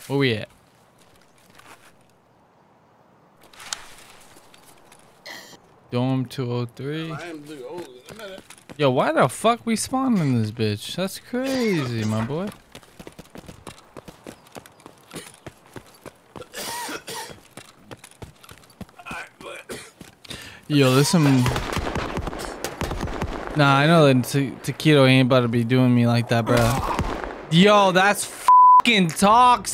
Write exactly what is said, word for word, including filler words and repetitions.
Where we at? Dorm two oh three. Yo, why the fuck we spawned in this bitch? That's crazy, my boy. Yo, there's some... Nah, I know that Taquito ain't about to be doing me like that, bro. Yo, that's fucking toxic.